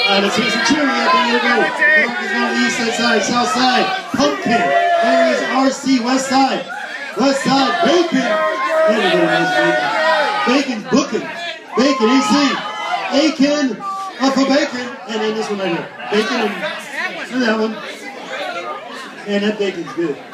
Let's hear some cheering out there. Here we go. Mark is going to the east side, south side. Pumpkin. There is RC, west side. West side, Bacon. Everybody knows Bacon. Bacon's booking. Bacon, AC. Aiken for Bacon. And then this one right here. Bacon and that one. And that bacon's good.